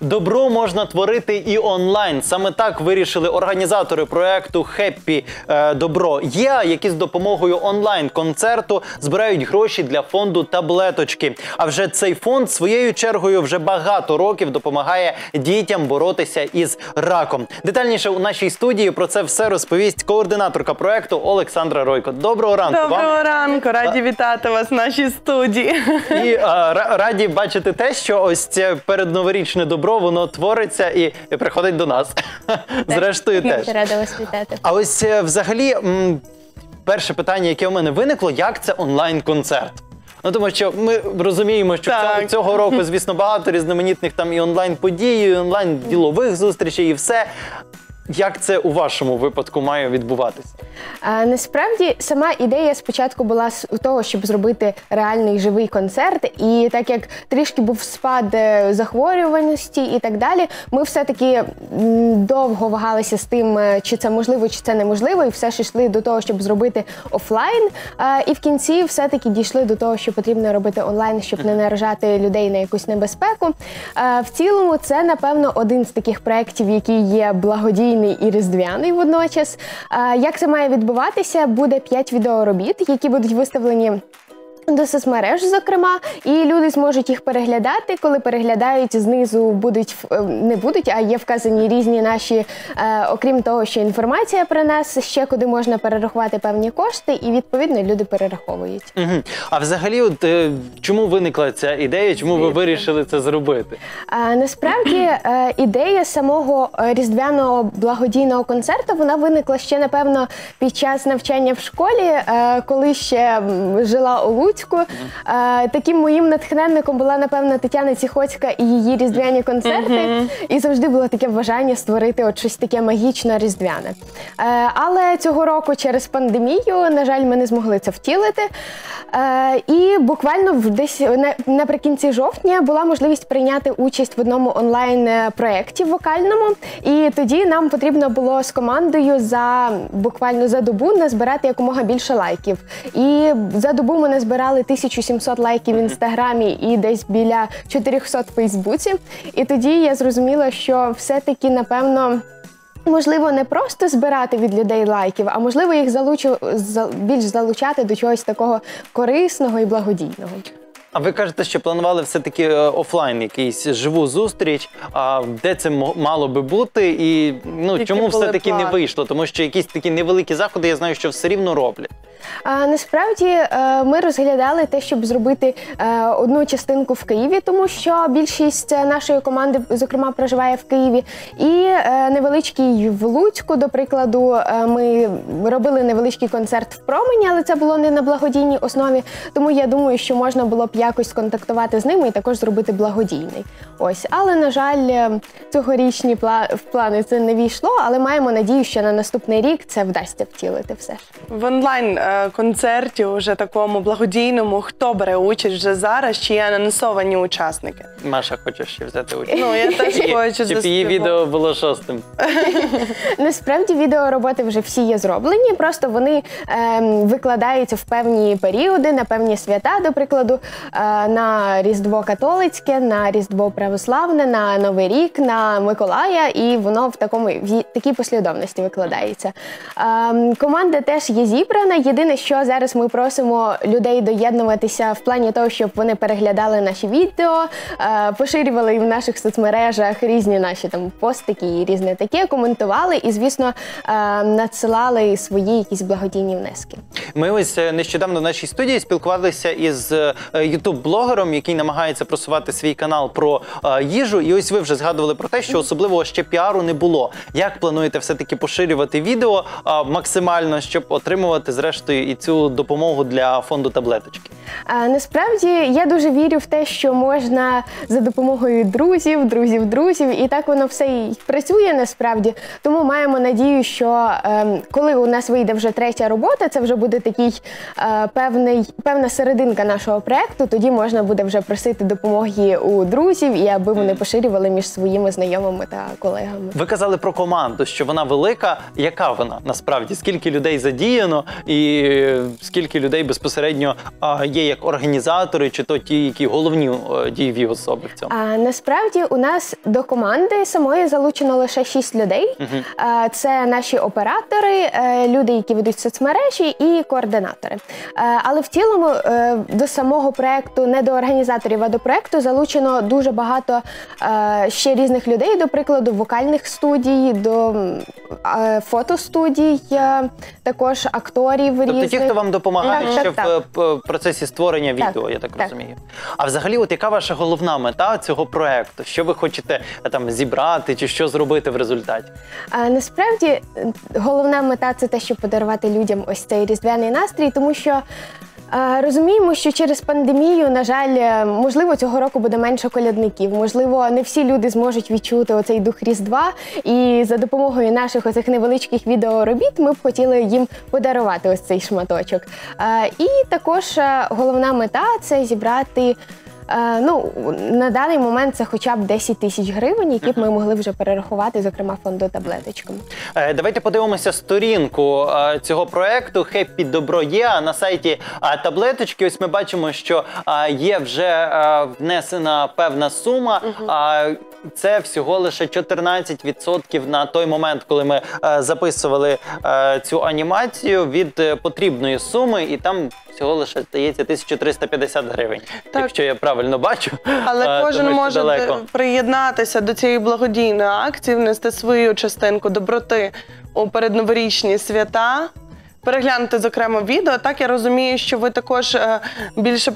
Добро можна творити і онлайн. Саме так вирішили організатори проекту «Хеппі Добро». Є, які з допомогою онлайн-концерту збирають гроші для фонду «Таблеточки». А вже цей фонд своєю чергою вже багато років допомагає дітям боротися із раком. Детальніше у нашій студії про це все розповість координаторка проекту Олександра Ройко. Доброго ранку вам. Доброго ранку, раді вітати вас в нашій студії. І раді бачити те, що ось це передноворічне добро, воно твориться і приходить до нас. Зрештою теж. Рада вас вітати. А ось взагалі перше питання, яке у мене виникло, як це онлайн-концерт? Ну, тому що ми розуміємо, що цього року, звісно, багато різноманітних там і онлайн-подій, і онлайн-ділових зустрічей, і все. Як це у вашому випадку має відбуватися? Насправді, сама ідея спочатку була з того, щоб зробити реальний живий концерт. І так як трішки був спад захворюваності і так далі, ми все-таки довго вагалися з тим, чи це можливо, чи це неможливо. І все ж йшли до того, щоб зробити офлайн. І в кінці все-таки дійшли до того, що потрібно робити онлайн, щоб не наражати людей на якусь небезпеку. В цілому, це, напевно, один з таких проєктів, який є благодійний і різдвяний водночас. Як це має відбуватися? Буде 5 відеоробіт, які будуть виставлені до соцмереж, зокрема, і люди зможуть їх переглядати. Коли переглядають, знизу а є вказані різні наші, окрім того, що інформація про нас, ще куди можна перерахувати певні кошти, і, відповідно, люди перераховують. А взагалі, чому виникла ця ідея, чому ви вирішили це зробити? Насправді, ідея самого різдвяного благодійного концерту, вона виникла ще, напевно, під час навчання в школі, коли ще жила у Луцьку. Таким моїм натхненником була, напевно, Тетяна Ціхоцька і її різдвяні концерти. І завжди було таке бажання створити от щось таке магічно різдвяне. Але цього року через пандемію, на жаль, ми не змогли це втілити. І буквально десь наприкінці жовтня була можливість прийняти участь в одному онлайн-проєкті вокальному. І тоді нам потрібно було з командою буквально за добу назбирати якомога більше лайків. І за добу ми назбирали 1700 лайків в Інстаграмі і десь біля 400 в Фейсбуці. І тоді я зрозуміла, що все-таки, напевно, можливо, не просто збирати від людей лайків, а можливо їх більш залучати до чогось такого корисного і благодійного. А ви кажете, що планували все-таки офлайн якийсь живу зустріч, а де це мало би бути і чому все-таки не вийшло? Тому що якісь такі невеликі заходи, я знаю, що все рівно роблять. Насправді ми розглядали те, щоб зробити одну частинку в Києві, тому що більшість нашої команди, зокрема, проживає в Києві. І невеличкий в Луцьку, до прикладу, ми робили невеличкий концерт в Промені, але це було не на благодійній основі, тому я думаю, що можна було б якось контактувати з ними і також зробити благодійний. Ось, але, на жаль, цьогорічні в плани це не війшло, але маємо надію, що на наступний рік це вдасться втілити все ж. В онлайн-концерті, уже такому благодійному, хто бере участь вже зараз, чи є анонсовані учасники? Маша хоче ще взяти участь. Ну, я теж хочу заспівати. Щоб її відео було 6-м. Насправді, відеороботи вже всі є зроблені, просто вони викладаються в певні періоди, на певні свята, до прикладу, на Різдво католицьке, на Різдво православне, на Новий рік, на Миколая, і воно в такій послідовності викладається. Команда теж є зібрана. Єдине, що зараз ми просимо людей доєднуватися в плані того, щоб вони переглядали наші відео, поширювали в наших соцмережах різні наші там постики і різне таке, коментували і, звісно, надсилали свої якісь благодійні внески. Ми ось нещодавно в нашій студії спілкувалися із ютуб-блогером, який намагається просувати свій канал про їжу. І ось ви вже згадували про те, що особливого ще піару не було. Як плануєте все-таки поширювати відео максимально, щоб отримувати, зрештою, і цю допомогу для фонду «Таблеточки»? Насправді, я дуже вірю в те, що можна за допомогою друзів, і так воно все і працює насправді. Тому маємо надію, що коли у нас вийде вже 3-я робота, це вже буде такий певна серединка нашого проєкту, тоді можна буде вже просити допомоги у друзів, і аби вони поширювали між своїми знайомими та колегами. Ви казали про команду, що вона велика. Яка вона насправді? Скільки людей задіяно і скільки людей безпосередньо є як організатори, чи то ті, які головні дієві особи в цьому? Насправді у нас до команди самої залучено лише 6 людей. Це наші оператори, люди, які ведуть соцмережі, і координатори. Але в цілому до самого проєкту, не до організаторів, а до проєкту залучено дуже багато ще різних людей, до прикладу, вокальних студій, до фотостудій, також акторів різних. Тобто ті, хто вам допомагає ще Так. в процесі створення відео, я так розумію. А взагалі, от яка ваша головна мета цього проєкту? Що ви хочете там зібрати чи що зробити в результаті? Насправді, головна мета – це те, щоб подарувати людям ось цей різдвяний настрій, тому що розуміємо, що через пандемію, на жаль, можливо, цього року буде менше колядників, можливо, не всі люди зможуть відчути оцей дух Різдва, і за допомогою наших оцих невеличких відеоробіт ми б хотіли їм подарувати ось цей шматочок. І також головна мета – це зібрати, на даний момент це хоча б 10 тисяч гривень, які б ми могли вже перерахувати, зокрема, фонду «Таблеточкам». Давайте подивимося сторінку цього проєкту «Хеппі Добро є» на сайті «Таблеточки». Ось ми бачимо, що є вже внесена певна сума. Це всього лише 14% на той момент, коли ми записували цю анімацію від потрібної суми, і там всього лише, здається, 1350 гривень, якщо я правильно бачу. Але кожен може далеко приєднатися до цієї благодійної акції, внести свою частинку доброти у передноворічні свята, переглянути, зокрема, відео. Так, я розумію, що ви також більше...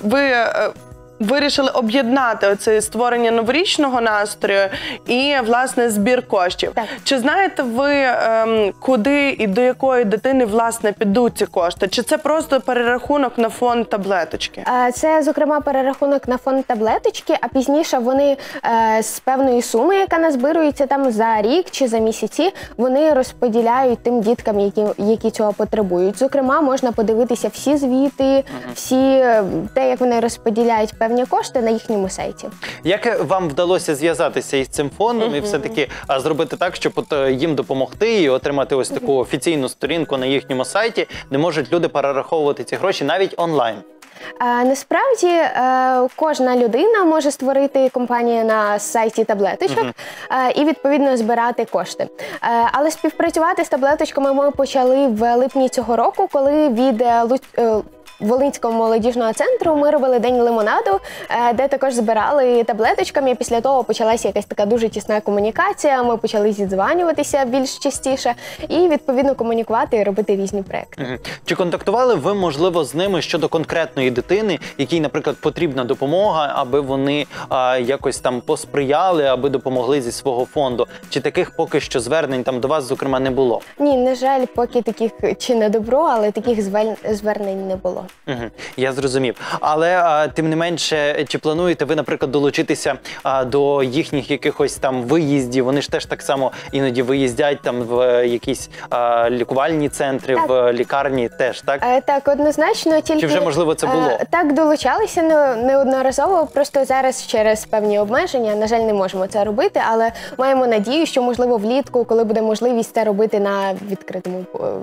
вирішили об'єднати оце створення новорічного настрою і, власне, збір коштів. Так. Чи знаєте ви, куди і до якої дитини, власне, підуть ці кошти? Чи це просто перерахунок на фонд «Таблеточки»? Це, зокрема, перерахунок на фонд «Таблеточки», а пізніше вони з певної суми, яка назбирується там за рік чи за місяці, вони розподіляють тим діткам, які цього потребують. Зокрема, можна подивитися всі звіти, те, як вони розподіляють певні кошти на їхньому сайті. Як вам вдалося зв'язатися із цим фондом і все-таки зробити так, щоб їм допомогти і отримати ось таку офіційну сторінку на їхньому сайті, де можуть люди перераховувати ці гроші навіть онлайн? Насправді, кожна людина може створити компанію на сайті «Таблеточок» і, відповідно, збирати кошти. Але співпрацювати з «Таблеточками» ми почали в липні цього року, коли від Волинського молодіжного центру ми робили День лимонаду, де також збирали таблеточками. Після того почалася якась така дуже тісна комунікація, ми почали зідзванюватися більш частіше і, відповідно, комунікувати і робити різні проекти. Чи контактували ви, можливо, з ними щодо конкретної дитини, якій, наприклад, потрібна допомога, аби вони якось там посприяли, аби допомогли зі свого фонду? Чи таких поки що звернень там до вас, зокрема, не було? Ні, на жаль, поки таких, чи не добро, але таких звернень не було. Я зрозумів. Але, тим не менше, чи плануєте ви, наприклад, долучитися до їхніх якихось там виїздів? Вони ж теж так само іноді виїздять там в якісь лікувальні центри, так, в лікарні теж, так? Так, однозначно. Тільки, чи вже, можливо, це було? Так, долучалися неодноразово, просто зараз через певні обмеження, на жаль, не можемо це робити, але маємо надію, що, можливо, влітку, коли буде можливість це робити на відкритому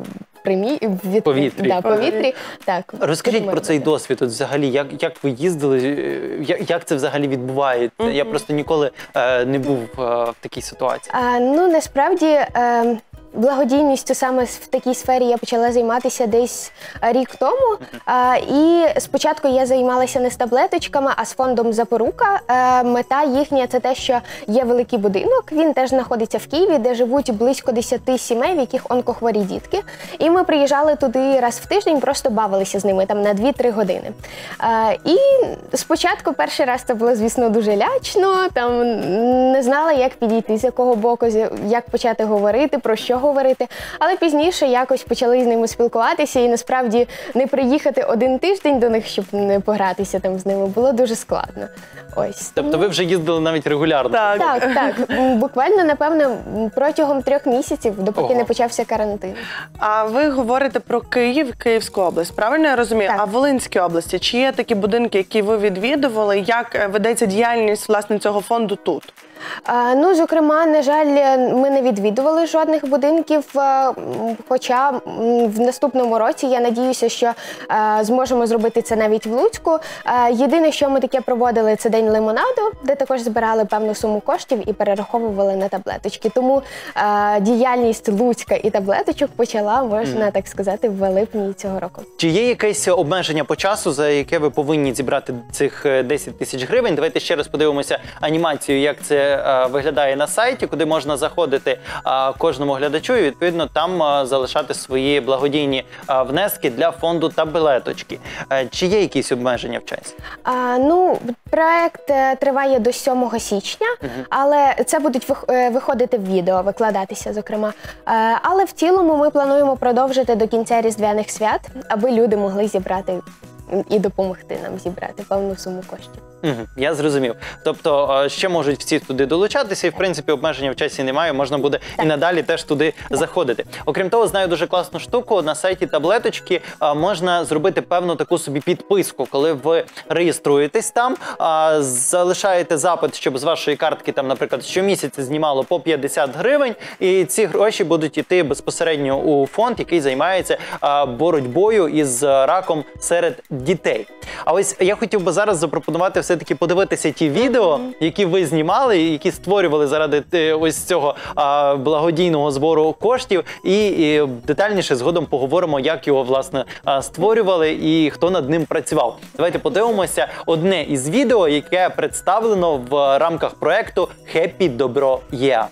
повітрі. Так, розкажіть про цей досвід. От взагалі, як ви їздили, як це взагалі відбувається? Я просто ніколи не був в такій ситуації. Насправді, благодійністю саме в такій сфері я почала займатися десь рік тому. І спочатку я займалася не з таблеточками, а з фондом «Запорука». Мета їхня – це те, що є великий будинок, він теж знаходиться в Києві, де живуть близько 10 сімей, в яких онкохворі дітки. І ми приїжджали туди раз в тиждень, просто бавилися з ними там на 2-3 години. І спочатку перший раз це було, звісно, дуже лячно, там не знала, як підійти, з якого боку, як почати говорити, про що говорити, але пізніше якось почали з ними спілкуватися, і насправді не приїхати один тиждень до них, щоб не погратися там з ними, було дуже складно. Ось. Тобто ви вже їздили навіть регулярно? Так. Буквально, напевно, протягом 3 місяців, допоки не почався карантин. А ви говорите про Київ, Київську область, правильно я розумію? Так. А в Волинській області, чи є такі будинки, які ви відвідували? Як ведеться діяльність, власне, цього фонду тут? Зокрема, на жаль, ми не відвідували жодних будинків подарунків, хоча в наступному році я надіюся, що зможемо зробити це навіть в Луцьку. Єдине, що ми таке проводили, це День лимонаду, де також збирали певну суму коштів і перераховували на таблеточки. Тому діяльність Луцька і таблеточок почала, можна так сказати, в липні цього року. Чи є якесь обмеження по часу, за яке ви повинні зібрати цих 10 тисяч гривень? Давайте ще раз подивимося анімацію, як це виглядає на сайті, куди можна заходити кожному глядачу і, відповідно, там залишати свої благодійні внески для фонду таблеточки. Чи є якісь обмеження в часі? Проект триває до 7 січня, але це будуть виходити в відео, викладатися, зокрема. Але в цілому ми плануємо продовжити до кінця Різдвяних свят, аби люди могли зібрати і допомогти нам зібрати певну суму коштів. Я зрозумів. Тобто ще можуть всі туди долучатися і, в принципі, обмеження в часі немає, можна буде і надалі теж туди заходити. Окрім того, знаю дуже класну штуку, на сайті таблеточки можна зробити певну таку собі підписку, коли ви реєструєтесь там, залишаєте запит, щоб з вашої картки, там, наприклад, щомісяця знімало по 50 гривень, і ці гроші будуть йти безпосередньо у фонд, який займається боротьбою із раком серед дітей. А ось я хотів би зараз запропонувати все-таки подивитися ті відео, які ви знімали, які створювали заради ось цього благодійного збору коштів, і детальніше згодом поговоримо, як його, власне, створювали і хто над ним працював. Давайте подивимося одне із відео, яке представлено в рамках проекту «Хеппі Добро Є».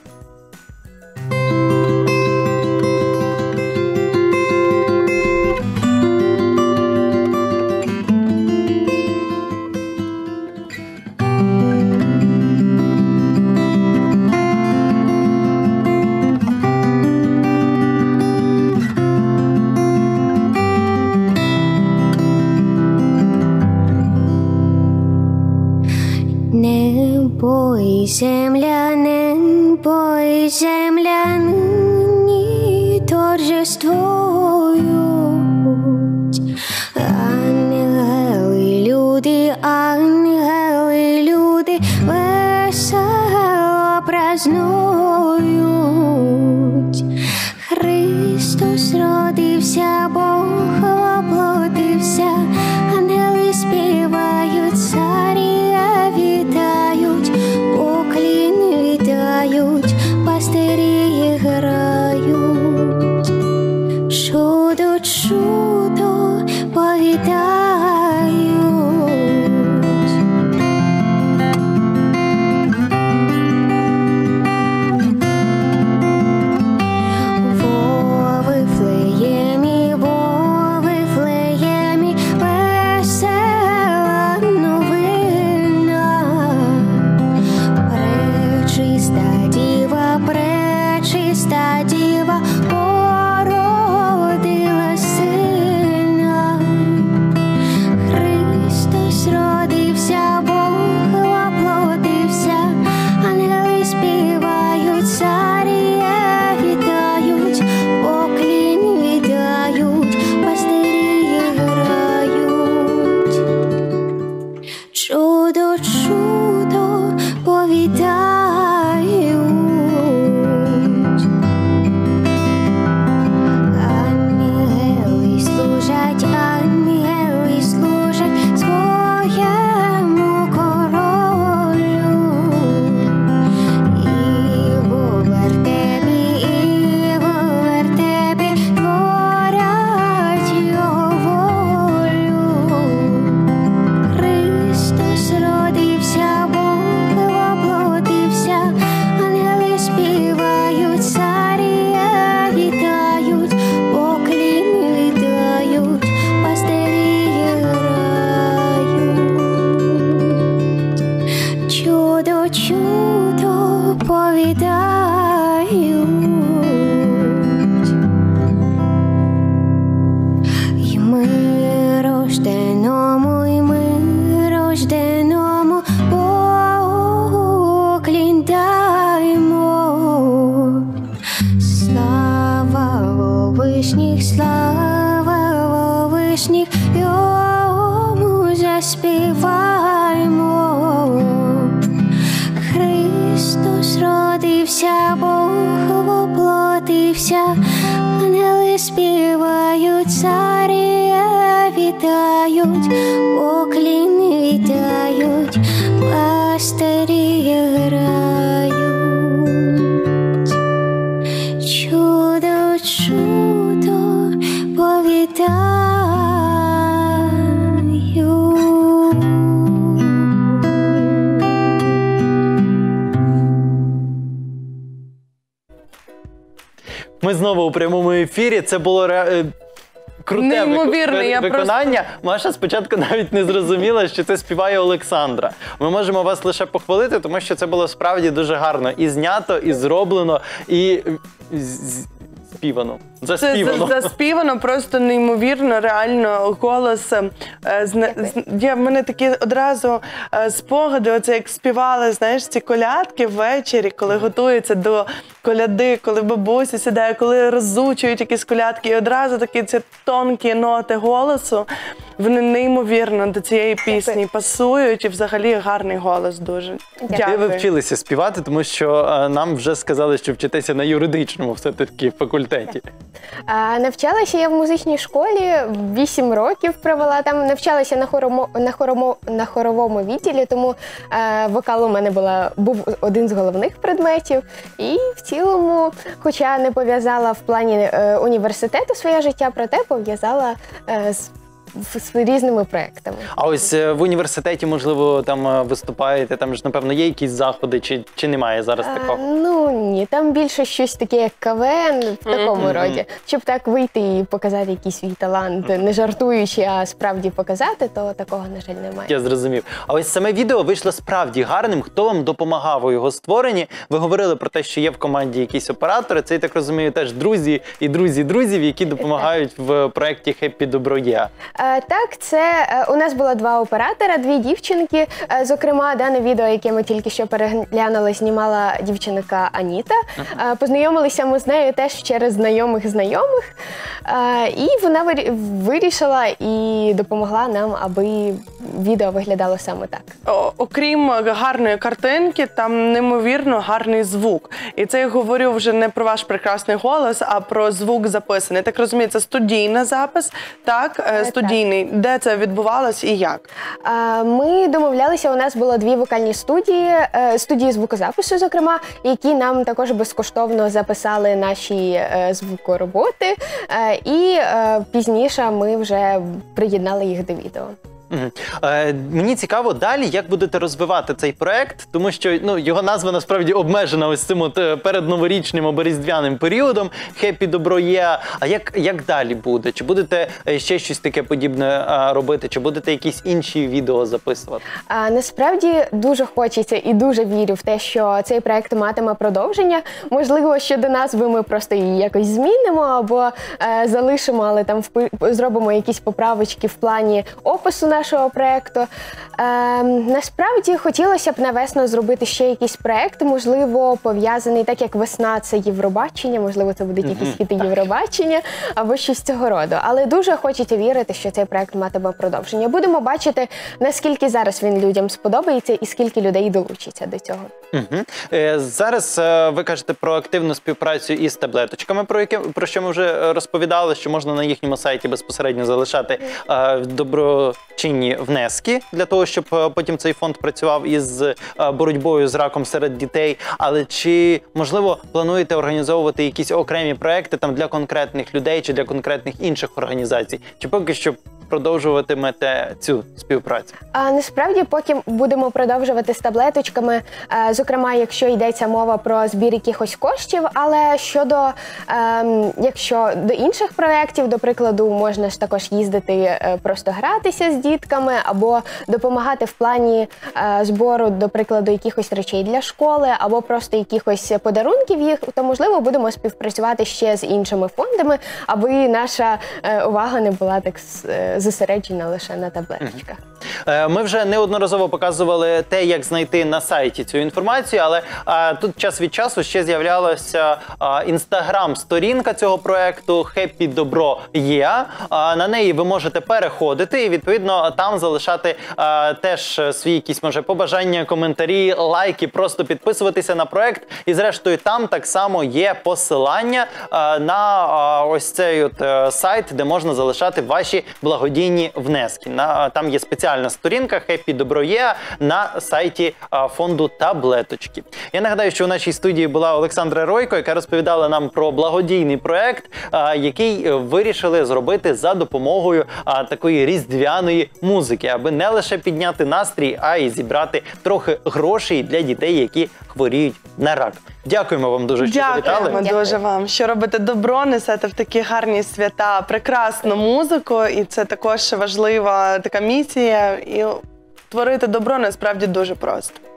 Небо і земля, нині торжествують. Ангели, люди весело празнують. Христос родився, Бог воплотився, ангели співають, царі вітають, поклін віддають, пастирі грають. Чудо, чудо повідають. Во Вифлеємі весела новина. Пречиста діва породила сина. Христос родився, Бог воплотився, ангели співають, царі вітають, поклін віддають, пастирі грають. Чудо, чудо повідають. Ангели служать своєму королю. І в вертепі творять його волю. Христос родився, Бог воплотився, ангели співають, царі вітають, поклін віддають, пастирі грають. Чудо, чудо повідають. І ми рожденому поклін даймо. Слава во вишніх, йому заспіваймо. Христос родився, Бог воплотився, заплодився, ангели співають, царі вітають, покліни вітають, пастирі грають. Чудо, чудо повітаю. Ми знову у прямому ефірі. Це було круте Неймовірно, я виконання. Маша спочатку навіть не зрозуміла, що це співає Олександра. Ми можемо вас лише похвалити, тому що це було справді дуже гарно. І знято, і зроблено, і співано. Заспівано. Це заспівано, просто неймовірно, реально голос. В мене такі одразу спогади, оце як співали, знаєш, ці колядки ввечері, коли готуються до коляди, коли бабуся сідає, коли розучують якісь колядки, і одразу такі ці тонкі ноти голосу, вони неймовірно до цієї пісні пасують, і взагалі гарний голос дуже. Де ви вчилися співати, тому що нам вже сказали, що вчитеся на юридичному все-таки факультеті. Навчалася я в музичній школі, 8 років провела там, навчалася на хоровому відділі, тому вокал у мене був один з головних предметів. І в цілому, хоча не пов'язала в плані університету своє життя, проте пов'язала з різними проєктами. А ось в університеті, можливо, там виступаєте, там ж, напевно, є якісь заходи, чи немає зараз такого? Ну, ні, там більше щось таке, як КВН, в такому роді. Щоб так вийти і показати якийсь свій талант, не жартуючи, а справді показати, то такого, на жаль, немає. Я зрозумів. А ось саме відео вийшло справді гарним. Хто вам допомагав у його створенні? Ви говорили про те, що є в команді якісь оператори. Це, я так розумію, теж друзі і друзі друзів, які допомагають в проєкті «Хеппі Добро Є». Так, у нас було 2 оператора, 2 дівчинки. Зокрема, дане відео, яке ми тільки що переглянули, знімала дівчинка Аніта. Познайомилися ми з нею теж через знайомих. І вона вирішила і допомогла нам, аби відео виглядало саме так. Окрім гарної картинки, там неймовірно гарний звук. І це я говорю вже не про ваш прекрасний голос, а про звук записаний. Так розумію, це студійний запис, так? Студійний. Де це відбувалось і як? Ми домовлялися, у нас було 2 вокальні студії звукозапису, зокрема, які нам також безкоштовно записали наші звукороботи. І пізніше ми вже приєднали їх до відео. Мені цікаво далі, як будете розвивати цей проект, тому що його назва насправді обмежена ось цим передноворічним або різдвяним періодом «Хеппі Добро Є». А як далі буде? Чи будете ще щось таке подібне робити? Чи будете якісь інші відео записувати? Насправді дуже хочеться і дуже вірю в те, що цей проект матиме продовження. Можливо, щодо назви ми просто її якось змінимо або залишимо, але там зробимо якісь поправочки в плані опису нашого проєкту. Насправді хотілося б на весну зробити ще якийсь проєкт, можливо, пов'язаний, так як весна – це Євробачення, можливо, це будуть якісь хіти Євробачення або щось цього роду. Але дуже хочеться вірити, що цей проєкт матиме продовження. Будемо бачити, наскільки зараз він людям сподобається і скільки людей долучиться до цього. Зараз ви кажете про активну співпрацю із таблеточками, про що ми вже розповідали, що можна на їхньому сайті безпосередньо залишати доброчинні внески для того, щоб потім цей фонд працював із боротьбою з раком серед дітей. Але чи, можливо, плануєте організовувати якісь окремі проекти там для конкретних людей чи для конкретних інших організацій? Чи поки що продовжуватимете цю співпрацю? Насправді, поки будемо продовжувати з таблеточками, зокрема, якщо йдеться мова про збір якихось коштів, але якщо до інших проєктів, до прикладу, можна ж також їздити просто гратися з дітками або допомагати в плані збору, до прикладу, якихось речей для школи або просто якихось подарунків їх, то, можливо, будемо співпрацювати ще з іншими фондами, аби наша увага не була так зосереджена лише на таблеточках. Ми вже неодноразово показували те, як знайти на сайті цю інформацію, але тут час від часу ще з'являлася інстаграм-сторінка цього проекту «Happy Добро Є». На неї ви можете переходити і, відповідно, там залишати теж свої якісь, може, побажання, коментарі, лайки, просто підписуватися на проект. І, зрештою, там так само є посилання на ось цей сайт, де можна залишати ваші благодійні внески. Там є спеціальна сторінка «Happy Добро Є» на сайті фонду «Таблеточки». Я нагадаю, що у нашій студії була Олександра Ройко, яка розповідала нам про благодійний проект, який вирішили зробити за допомогою такої різдвяної музики, аби не лише підняти настрій, а й зібрати трохи грошей для дітей, які хворіють на рак. Дякуємо вам дуже, що завітали. Дякуємо дуже вам, що робите добро, несете в такі гарні свята прекрасну музику, і це також важлива така місія. І творити добро насправді дуже просто.